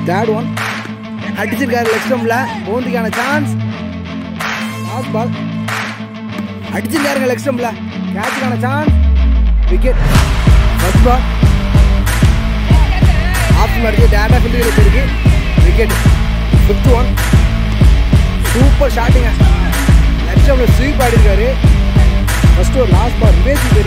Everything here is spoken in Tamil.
தேர்ட் ஒன் அடிச்சிருக்காரு லெக் ஸ்டம்பில் பவுண்டரிக்கான சான்ஸ். லாஸ்ட் பால் அடிச்சிருக்காருங்க லெக் ஸ்டம்பில் கேட்சுக்கான chance. Wicket. First ball option அடிச்சு டேட்டா ஃபீல்டுகளுக்கு இருக்கு. விக்கெட். ஃபிஃப்த் ஒன் சூப்பர் ஷாட்டுங்க லெக் ஸ்டம்பில் ஸ்வீப் ஆடிருக்காரு. ஃபர்ஸ்ட் ஒரு லாஸ்ட் பால் ரிவேஜ்